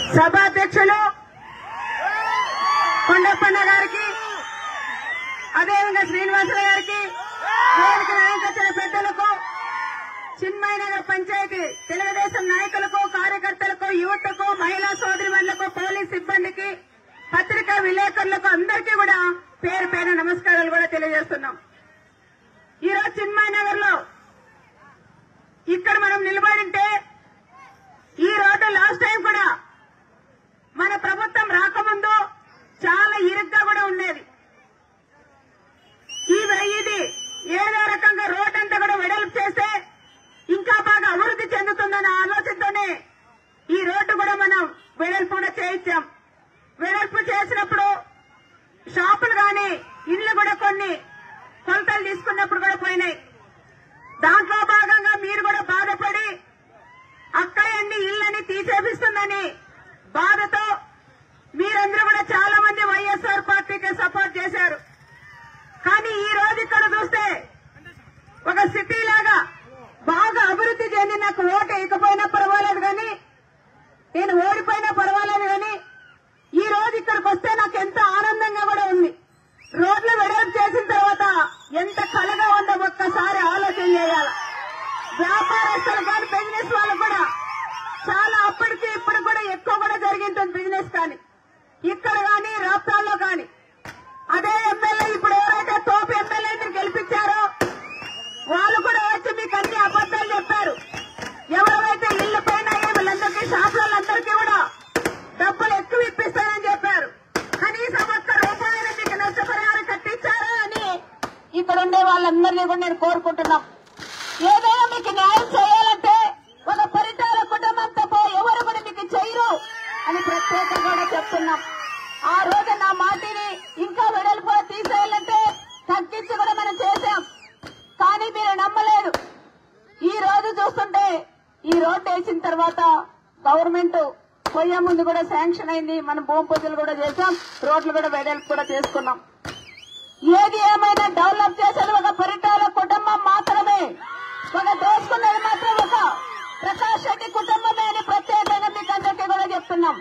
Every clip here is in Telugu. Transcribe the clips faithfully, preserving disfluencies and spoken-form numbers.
సభాధ్యక్షులు కొండప్పన్న గారికి, అదేవిధంగా శ్రీనివాసరావు గారికి, వేదిక నాయకత్వ పెద్దలకు, చిన్మయ నగర్ పంచాయతీ తెలుగుదేశం నాయకులకు, కార్యకర్తలకు, యువతకు, మహిళా సోదరిమణులకు, పోలీస్ సిబ్బందికి, పత్రికా విలేకరులకు అందరికీ కూడా పేరు పేరు నమస్కారాలు కూడా తెలియజేస్తున్నాం. ఈరోజు చిన్మయ నగర్ లో ఇక్కడ మనం నిలబడింటే ఈ రోడ్డు లాస్ట్ టైం కూడా మన ప్రభుత్వం రాకముందు చాలా ఇరుగ్గా కూడా ఉండేది. ఈ ఇది ఏదో రకంగా రోడ్ అంతా కూడా వెడల్పు చేస్తే ఇంకా బాగా అభివృద్ధి చెందుతుందన్న ఆలోచనతోనే ఈ రోడ్డు కూడా మనం వెడల్పు కూడా చేయించాం. వెడల్పు చేసినప్పుడు షాపులు గాని ఇళ్లు కూడా కొన్ని కొలతలు తీసుకున్నప్పుడు కూడా పోయినాయి. దాంట్లో భాగంగా మీరు కూడా బాధపడి అక్కయండి ఇళ్ళని తీసేపిస్తుందని బాధతో మీరందరూ కూడా చాలా మంది వైఎస్ఆర్ పార్టీకి సపోర్ట్ చేశారు. కానీ ఈ రోజు ఇక్కడ చూస్తే ఒక సిటీ లాగా బాగా అభివృద్ధి చెంది నాకు ఓటు వేయకపోయినా పర్వాలేదు కానీ, నేను ఓడిపోయినా పర్వాలేదు కానీ, ఈ రోజు ఇక్కడికి వస్తే నాకు ఎంత ఆనందంగా కూడా ఉంది. రోడ్లు వెడల్పు చేసిన తర్వాత ఎంత కలగా ఉందో ఒక్కసారి ఆలోచన చేయాలి. వ్యాపారస్తులు కానీ బిజినెస్ వాళ్ళు కూడా చాలా అప్పటికి ఇప్పుడు కూడా ఎక్కువ కూడా జరిగింటుంది బిజినెస్. కానీ ఇక్కడ కానీ రాష్ట్రాల్లో కానీ అదే ఎమ్మెల్యే ఇప్పుడు ఎవరైతే తోపు ఎమ్మెల్యేని గెలిపించారో వాళ్ళు కూడా వచ్చి మీకు అన్ని అబద్దాలు చెప్పారు. ఎవరైతే ఇళ్ల పైన వీళ్ళందరికీ షాపులందరికీ కూడా డబ్బులు ఎక్కువ ఇప్పిస్తారని చెప్పారు. కనీసం ఒక్క రూపాయలు మీకు నష్టపరిహారం కట్టించారా అని ఇక్కడ ఉండే వాళ్ళందరినీ కూడా నేను కోరుకుంటున్నాం. ఏదైనా మీకు న్యాయం చేయాలంటే ఒక పరిటాల కుటుంబం తప్ప ఎవరు కూడా మీకు చేయరు అని ప్రత్యేకంగా కూడా చెప్తున్నాం. ఆ రోజు నా మాటిని ఇంకా వెడల్పు తీసేయాలంటే తగ్గించి కూడా మనం చేశాం. కానీ మీరు నమ్మలేదు. ఈ రోజు చూస్తుంటే ఈ రోడ్డు వేసిన తర్వాత గవర్నమెంట్ పోయే ముందు కూడా శాంక్షన్ అయింది. మనం భూమి పూజలు కూడా చేశాం, రోడ్లు కూడా వెడల్పు కూడా చేసుకున్నాం. ఏది ఏమైనా డెవలప్ చేసేది ఒక పరిటాల కుటుంబం మాత్రమే, ఒక దోసుకున్నది మాత్రం ఒక ప్రకాష్ రెడ్డి కుటుంబమే అని ప్రత్యేకంగా మీకు అందరికీ కూడా చెప్తున్నాం.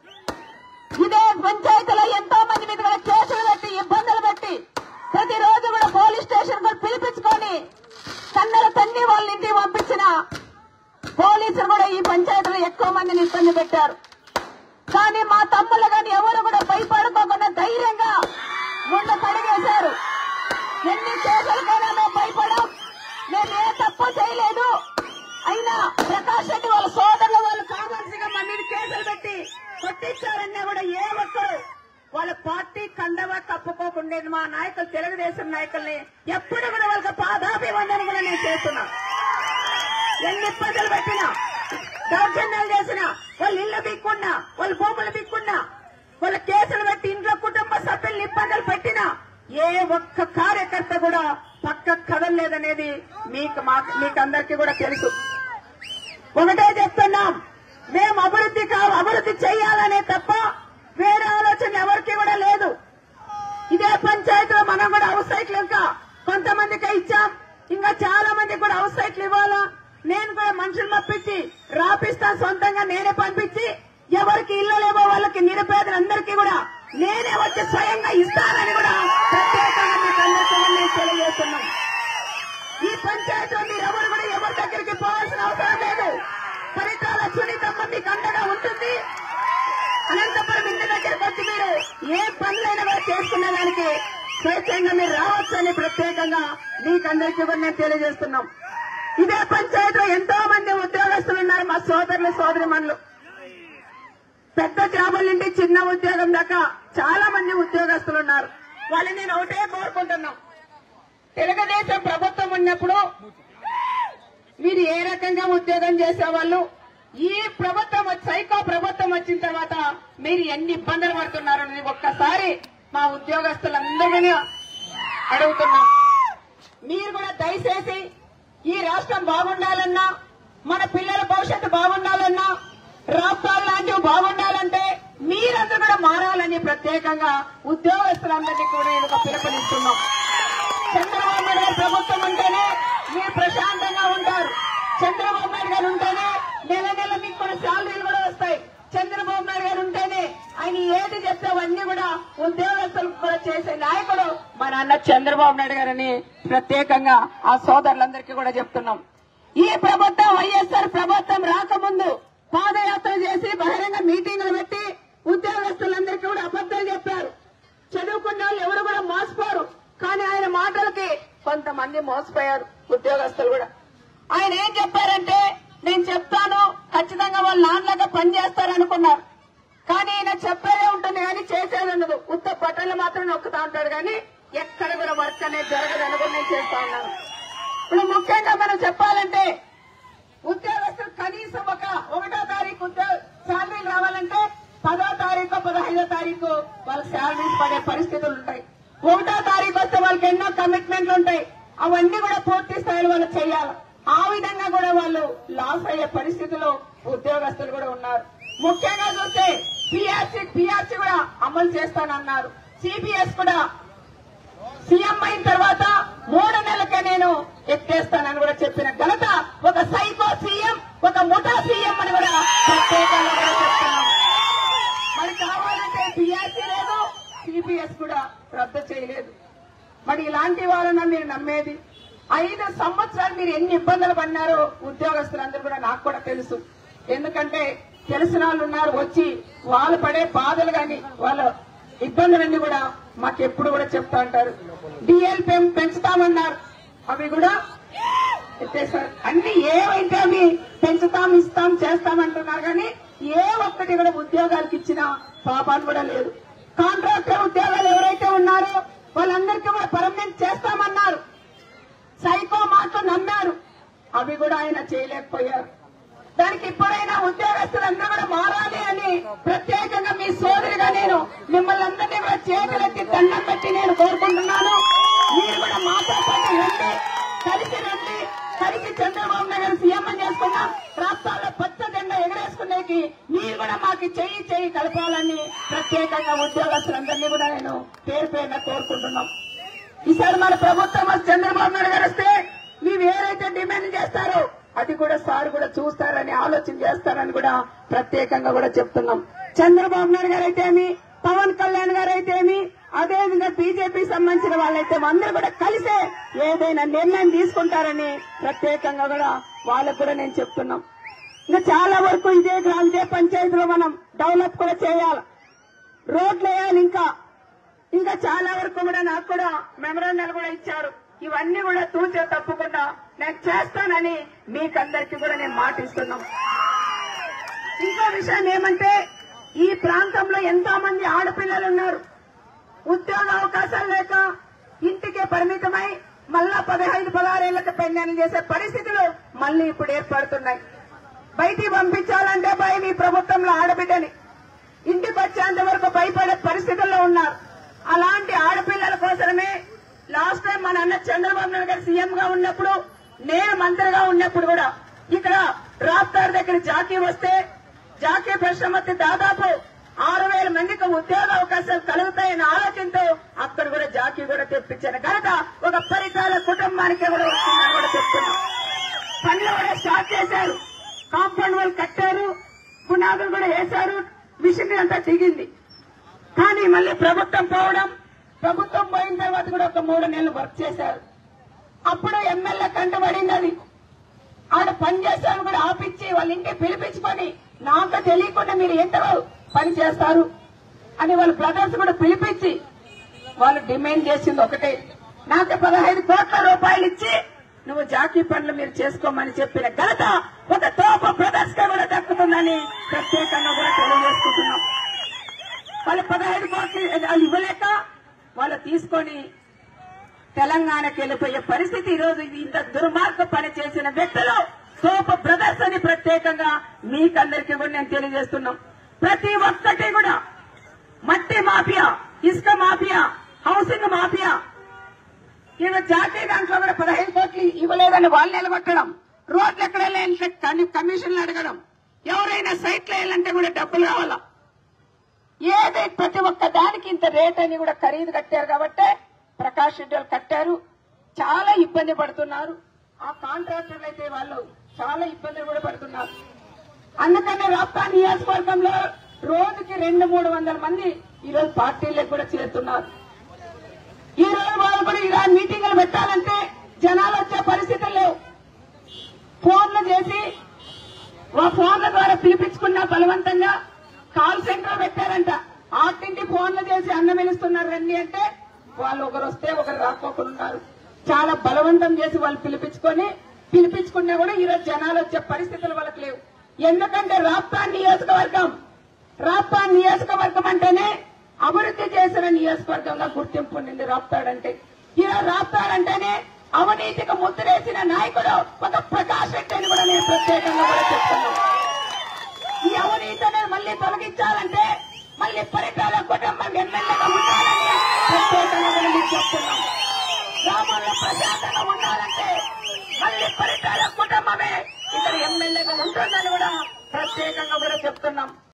ఇదే పంచాయతీలో ఎంతో మంది మీద కూడా కేసులు పెట్టి ఇబ్బందులు పెట్టి ప్రతిరోజు కూడా పోలీస్ స్టేషన్ కూడా పిలిపించుకొని కన్నెల తన్ని వాళ్ళ ఇంటికి పంపించిన పోలీసులు కూడా ఈ పంచాయతీలో ఎక్కువ మందిని ఇబ్బంది పెట్టారు. కానీ మా తమ్ముళ్ళు కానీ ఎవరు కూడా భయపడుకోకుండా ధైర్యంగా ముందు పడిగేశారు. ఎన్ని కేసులకైనా మేము భయపడం, మేము ఏ తప్పు చేయలేదు. అయినా ప్రకాష్ రెడ్డి వాళ్ళ సోదరుల వాళ్ళు కావాల్సిగా మా మీద కేసులు పెట్టి కొట్టించారన్నా కూడా ఏ ఒక్కరు వాళ్ళ పార్టీ కండవ కప్పుకోకుండేది. మా నాయకులు తెలుగుదేశం నాయకుల్ని ఎప్పుడు కూడా వాళ్ళకి పాదాభివందన కూడా నేను చేస్తున్నా. ఎన్ని ఇబ్బందులు పెట్టినా, దౌర్జన్యాలు చేసినా, వాళ్ళు ఇళ్లు బిక్కున్నా, వాళ్ళ భూములు బిక్కున్నా, వాళ్ళ కేసులు పెట్టి ఇంట్లో కుటుంబ సభ్యుల్ని ఇబ్బందులు పెట్టినా ఏ ఒక్క కార్యకర్త కూడా పక్క కదలలేదనేది మీకు మీకు అందరికీ కూడా తెలుసు. ఒకటే చెప్తున్నాం, మేము అభివృద్ధి కావు అభివృద్ధి చేయాలనే తప్ప వేరే ఆలోచన ఎవరికి కూడా లేదు. ఇదే పంచాయతీలో మనం కూడా హౌస్ సైట్లు ఇంకా కొంతమందికి ఇచ్చాం, ఇంకా చాలా మందికి కూడా హౌస్ సైట్లు ఇవ్వాలా. నేను కూడా మనుషులు పంపించి రాపిస్తాను, సొంతంగా నేనే పంపించి ఎవరికి ఇల్లు లేవో వాళ్ళకి నిరుపేదలందరికీ కూడా నేనే వచ్చి స్వయంగా ఇస్తానని కూడా ప్రత్యేకంగా మీకు అందరికీ నేను తెలియజేస్తున్నాం. ఈ పంచాయతీలో మీరు ఎవరు కూడా ఎవరి దగ్గరికి పోవాల్సిన అవసరం లేదు. పరిటాల సునీతమ్మ మీకు అండగా ఉంటుంది. అనంతపురం ఇంటి దగ్గరికి వచ్చి మీరు ఏ పనులైనా కూడా చేసుకున్న దానికి స్వేచ్ఛంగా మీరు రావచ్చు అని ప్రత్యేకంగా మీకందరికీ కూడా నేను తెలియజేస్తున్నాం. ఇదే పంచాయతీలో ఎంతో మంది ఉద్యోగస్తులు ఉన్నారు, మా సోదరులు సోదరిమణులు. పెద్ద జాబుల నుండి చిన్న ఉద్యోగం దాకా చాలా మంది ఉద్యోగస్తులు ఉన్నారు. వాళ్ళని నేను ఒకటే కోరుకుంటున్నాం, తెలుగుదేశం ప్రభుత్వం ఉన్నప్పుడు మీరు ఏ రకంగా ఉద్యోగం చేసేవాళ్ళు, ఈ ప్రభుత్వం సైకో ప్రభుత్వం వచ్చిన తర్వాత మీరు ఎన్ని ఇబ్బందులు పడుతున్నారు అనేది ఒక్కసారి మా ఉద్యోగస్తులందరినీ అడుగుతున్నాం. మీరు కూడా దయచేసి ఈ రాష్ట్రం బాగుండాలన్నా, మన పిల్లల భవిష్యత్తు బాగుండాలన్నా, రాష్ట్రాలు లాంటివి బాగుండాలంటే మీరందరూ కూడా మారాలని ప్రత్యేకంగా ఉద్యోగస్తులందరినీ కూడా నేను ఒక పిలుపునిస్తున్నాం. చంద్రబాబు నాయుడు గారి ప్రభుత్వం ఉంటేనే మీరు ప్రశాంతంగా ఉంటారు. చంద్రబాబు నాయుడు గారు ఉంటేనే నెల నెల మీకు కొన్ని శాలరీలు కూడా వస్తాయి. చంద్రబాబు నాయుడు ఆయన ఏది చెప్తే అవన్నీ కూడా ఉద్యోగస్తులకు కూడా చేసే నాయకుడు మన అన్న చంద్రబాబు నాయుడు గారని ప్రత్యేకంగా ఆ సోదరులందరికీ కూడా చెప్తున్నాం. ఈ ప్రభుత్వం వైఎస్ఆర్ ప్రభుత్వం రాకముందు పాదయాత్ర చేసి బహిరంగ మీటింగులు పెట్టి ఉద్యోగస్తులందరికీ కూడా అబద్దాలు చెప్పారు. చదువుకున్న వాళ్ళు ఎవరు కూడా మోసపోరు. కానీ ఆయన మాటలకి కొంతమంది మోసపోయారు ఉద్యోగస్తులు కూడా. ఆయన ఏం చెప్పారంటే నేను చెప్తాను ఖచ్చితంగా వాళ్ళు నాన్నలాగా పనిచేస్తారనుకున్నారు. కానీ ఈయన చెప్పేదే ఉంటుంది కానీ చేసేది ఉండదు. ఉత్త బట్టలు మాత్రం నొక్కుతా ఉంటాడు కానీ ఎక్కడ కూడా వర్క్ అనేది జరగదు అనుకుని నేను చేస్తా ఉన్నాను. ఇప్పుడు ముఖ్యంగా మనం చెప్పాలంటే ఉద్యోగస్తులు కనీసం ఒక ఒకటో తారీఖు ఉద్యోగ శాలరీ రావాలంటే పదో తారీఖు పదహైదో తారీఖు వాళ్ళకి శాలరీస్ పడే పరిస్థితులు ఉంటాయి. ఒకటో తారీఖు వస్తే వాళ్ళకి ఎన్నో కమిట్మెంట్లు ఉంటాయి. అవన్నీ కూడా పూర్తి స్థాయిలో వాళ్ళు చేయాలి. ఆ విధంగా కూడా వాళ్ళు లాస్ అయ్యే పరిస్థితుల్లో ఉద్యోగస్తులు కూడా ఉన్నారు. ముఖ్యంగా చూస్తే పీఆర్సీ పీఆర్సీ కూడా అమలు చేస్తానన్నారు. సిపిఎస్ కూడా సీఎం అయిన తర్వాత మూడు నెలలకే నేను ఎత్తేస్తానని కూడా చెప్పిన ఘనత ఒక సైకో సీఎం, ఒక ముఠా సీఎం అని కూడా ప్రత్యేకంగా కూడా చెప్తున్నాం. మరి కావాలంటే పీఆర్సీ లేదు, సిపిఎస్ కూడా రద్దు చేయలేదు. మరి ఇలాంటి వాళ్ళని మీరు నమ్మేది? ఐదు సంవత్సరాలు మీరు ఎన్ని ఇబ్బందులు పడినారో ఉద్యోగస్తులందరూ కూడా నాకు కూడా తెలుసు. ఎందుకంటే తెలిసిన వాళ్ళు ఉన్నారు వచ్చి వాళ్ళు పడే బాధలు కానీ వాళ్ళ ఇబ్బందులన్నీ కూడా మాకు ఎప్పుడు కూడా చెప్తా ఉంటారు. డిఎల్ పెంచుతామన్నారు, అవి కూడా ఎత్తేసారు. అన్ని ఏవైతే అవి పెంచుతాం ఇస్తాం చేస్తామంటున్నారు కానీ ఏ ఒక్కటి కూడా ఉద్యోగాలకు ఇచ్చిన పాపాలు కూడా లేదు. కాంట్రాక్టర్ ఉద్యోగాలు ఎవరైతే ఉన్నారో వాళ్ళందరికీ కూడా పర్మనెంట్ చేస్తామన్నారు. సైకో మాటలు నమ్మారు, అవి కూడా ఆయన చేయలేకపోయారు. దానికి ఇప్పుడైనా ఉద్యోగస్తులందరూ కూడా మారాలి అని ప్రత్యేకంగా మీ సోదరిగా నేను మిమ్మల్ని అందరినీ కూడా చేతులెత్తి దండం పెట్టి నేను కోరుకుంటున్నాను. మీరు కూడా మాతో పాటు రండి, కలిసి రండి, కలిసి చంద్రబాబు నాయుడు సీఎం చేసుకున్నాం. రాష్ట్రాల్లో పచ్చ జెండా ఎగరేసుకునేకి మీరు కూడా మాకు చెయ్యి చెయ్యి కలపాలని ప్రత్యేకంగా ఉద్యోగస్తులందరినీ కూడా నేను పేరు పేరున కోరుకుంటున్నాం. ఈసారి మన ప్రభుత్వం చంద్రబాబు నాయుడు గారు వస్తే మీరు ఏదైతే డిమాండ్ చేస్తారో అది కూడా సార్ కూడా చూస్తారని ఆలోచన చేస్తారని కూడా ప్రత్యేకంగా కూడా చెప్తున్నాం. చంద్రబాబు నాయుడు గారు అయితేమి, పవన్ కళ్యాణ్ గారు అయితేమి, అదేవిధంగా బీజేపీ సంబంధించిన వాళ్ళైతే అందరూ కూడా కలిసే ఏదైనా నిర్ణయం తీసుకుంటారని ప్రత్యేకంగా కూడా వాళ్ళకు కూడా నేను చెప్తున్నాం. ఇంకా చాలా వరకు ఇదే గ్రామ ఇదే పంచాయతీలో మనం డెవలప్ కూడా చేయాలి, రోడ్లు వేయాలి. ఇంకా ఇంకా చాలా వరకు కూడా నాకు కూడా మెమరాండాలు కూడా ఇచ్చారు. ఇవన్నీ కూడా తూచే తప్పకుండా నేను చేస్తానని మీకందరికీ కూడా నేను మాటిస్తున్నాం. ఇంకో విషయం ఏమంటే ఈ ప్రాంతంలో ఎంతో మంది ఆడపిల్లలు ఉన్నారు. ఉద్యోగ అవకాశాలు లేక ఇంటికే పరిమితమై మళ్ళా పదహైదు పదహారేళ్లకు పెళ్లి చేసే పరిస్థితులు మళ్లీ ఇప్పుడు ఏర్పడుతున్నాయి. బయటికి పంపించాలంటే భయం ఈ ప్రభుత్వంలో ఆడబిడ్డని. ఇంటికి వచ్చేంత వరకు భయపడే పరిస్థితుల్లో ఉన్నారు. అలాంటి ఆడపిల్లల కోసమే లాస్ట్ టైం మన అన్న చంద్రబాబు నాయుడు గారు సీఎం గా ఉన్నప్పుడు, నేను మంత్రిగా ఉన్నప్పుడు కూడా ఇక్కడ రాప్తార్ దగ్గర జాకీ వస్తే జాకీ పరిశ్రమకి దాదాపు ఆరు వేల మందికి ఉద్యోగ అవకాశాలు కలుగుతాయన్న ఆలోచనతో అక్కడ కూడా జాకీ కూడా తెప్పించాను. కనుక ఒక పరికాల కుటుంబానికి కూడా వస్తుందని కూడా చెప్తున్నాం. పనులు కూడా స్టార్ట్ చేశారు, కాంపౌండ్ వాళ్ళు కట్టారు, పునాదులు కూడా వేశారు, మిషన్ అంతా దిగింది. కానీ మళ్ళీ ప్రభుత్వం పోవడం, ప్రభుత్వం పోయిన తర్వాత కూడా ఒక మూడు నెలలు వర్క్ చేశారు. అప్పుడు ఎమ్మెల్యే కంటబడింది. అది ఆడ పని చేస్తాను కూడా ఆపించి వాళ్ళ ఇంటికి పిలిపించుకొని నాకు తెలియకుండా మీరు ఎంత పని చేస్తారు అని వాళ్ళ బ్రదర్స్ కూడా పిలిపించి వాళ్ళు డిమాండ్ చేసింది ఒకటే, నాకు పదహైదు కోట్ల రూపాయలు ఇచ్చి నువ్వు జాకీ పనులు మీరు చేసుకోమని చెప్పిన ఘనత ఒక తోప బ్రదర్స్ గా కూడా దక్కుతుందని ప్రత్యేకంగా కూడా తెలియజేసుకుంటున్నాం. వాళ్ళు పదహైదు కోట్లు ఇవ్వలేక వాళ్ళు తీసుకొని తెలంగాణకి వెళ్లిపోయే పరిస్థితి. ఈ రోజు ఇంత దుర్మార్గ పని చేసిన వ్యక్తులు సోప బ్రదర్స్ అని ప్రత్యేకంగా మీకందరికీ కూడా నేను తెలియజేస్తున్నాం. ప్రతి ఒక్కటి కూడా మట్టి మాఫియా, ఇసుక మాఫియా, హౌసింగ్ మాఫియా, ఇక జాతీయ దాంట్లో కూడా పదహైదు కోట్లు ఇవ్వలేదని వాళ్ళు నిలబెట్టడం, రోడ్లు ఎక్కడ వెళ్ళాలంటే కమిషన్లు అడగడం, ఎవరైనా సైట్లు వేయాలంటే కూడా డబ్బులు కావాలా. ఏది ప్రతి ఒక్క దానికి ఇంత రేట్ అని కూడా ఖరీదు కట్టారు కాబట్టి ప్రకాష్ రెడ్డి కట్టారు. చాలా ఇబ్బంది పడుతున్నారు. ఆ కాంట్రాక్టర్లు అయితే వాళ్ళు చాలా ఇబ్బందులు కూడా పడుతున్నారు. అందుకనే రాప్తా నియోజకవర్గంలో రోజుకి రెండు మూడు వందల మంది ఈ రోజు పార్టీలకు కూడా చేరుతున్నారు. ఈ రోజు వాళ్ళు కూడా ఇలా మీటింగులు పెట్టాలంటే జనాలు వచ్చే పరిస్థితులు లేవు. ఫోన్లు చేసి ఆ ఫోన్ల ద్వారా పిలిపించుకున్న బలవంతంగా కాల్ సెంటర్ పెట్టారంట. ఆటింటి ఫోన్లు చేసి అన్నం వెలుస్తున్నారు రండి అంటే వాళ్ళు ఒకరు వస్తే ఒకరు రాకపోకున్నారు. చాలా బలవంతం చేసి వాళ్ళు పిలిపించుకొని పిలిపించుకున్నా కూడా ఈరోజు జనాలు వచ్చే పరిస్థితులు వాళ్ళకి లేవు. ఎందుకంటే రాప్తాడ్ నియోజకవర్గం రాప్తాడ్ నియోజకవర్గం అంటేనే అభివృద్ధి చేసిన నియోజకవర్గంగా గుర్తింపు పొందింది రాప్తాడ్ అంటే. ఈరోజు రాప్తాడ్ అంటేనే అవినీతికి ముద్రేసిన నాయకుడు ఒక ప్రకాష్ రెడ్డి అని కూడా నేను ప్రత్యేకంగా కూడా చెప్తున్నాను. ఈ అవినీతి అనేది మళ్లీ తొలగించాలంటే మళ్లీ పరిటాల కుటుంబం ఎమ్మెల్యేగా ఉండాలని ప్రత్యేకంగా కూడా మీకు చెప్తున్నాం. గ్రామాల్లో ప్రశాంతంగా ఉండాలంటే మళ్లీ పరిటాల కుటుంబమే ఇక్కడ ఎమ్మెల్యేగా ఉంటుందని కూడా ప్రత్యేకంగా కూడా చెప్తున్నాం.